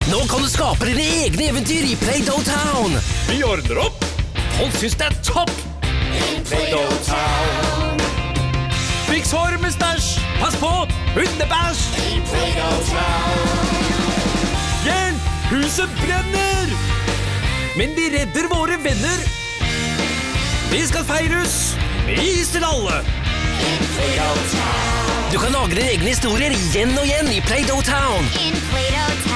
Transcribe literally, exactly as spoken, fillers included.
Nå kan du skape dine egne eventyr i Play-Doh Town. Vi ordner opp. Folk synes det er topp. In Play-Doh Town. Fiks hår med stæsj. Pass på, hundebæsj. In Play-Doh Town. Hjelp, huset brenner. Men vi redder våre venner. Vi skal feires. Vis til alle. In Play-Doh Town. Du kan lage dine egne historier igjen og igjen i Play-Doh Town. In Play-Doh Town.